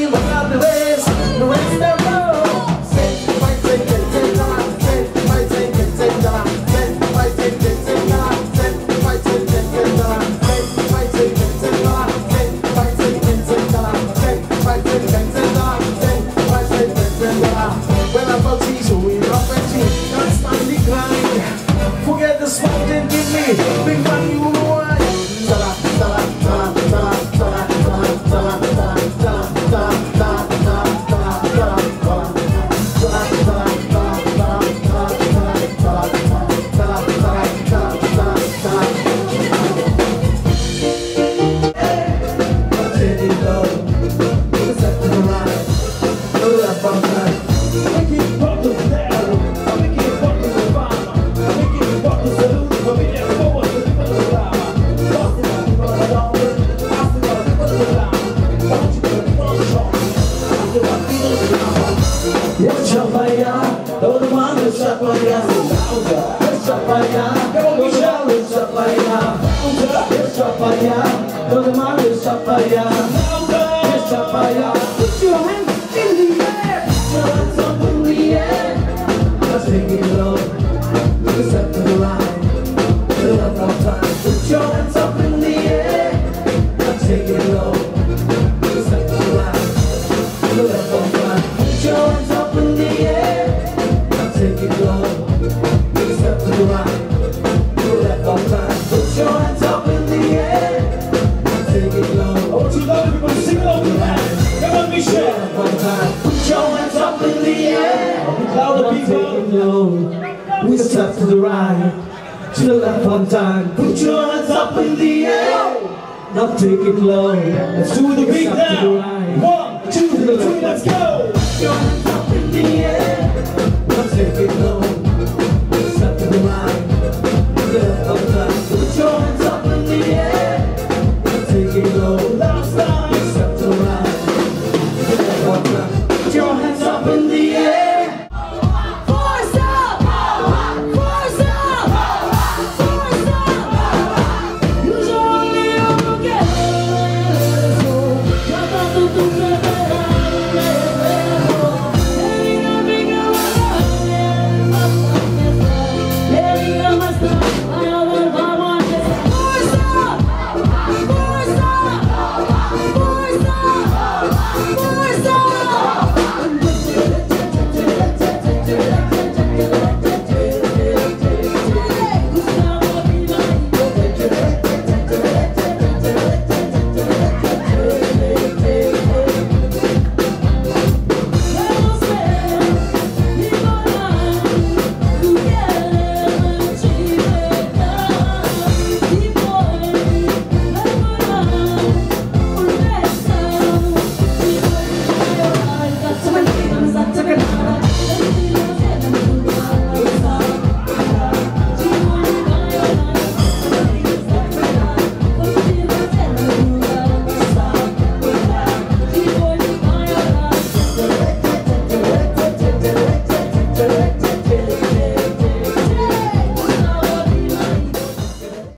Forget the smoke and give me big money, you know why? Put your hands in the air, put your hands up in the air. Now take it low, look us up to the line. Fill up our time. Put your hands up in the air. Now take it low, look us up to the line. Fill up our time. Put your hands up in the air. Now take it low, look us up to the line. Fill up our time. Put your hands up in the air. Now take it low. Oh, too low, everybody sing it over the line. Come on, Michelle. One time. Put your hands up in the air. Louder, people. We step to the right, to the left one time. Put your hands up in the air. Now take it low. Let's do the beat now. 1, 2, 3, let's go.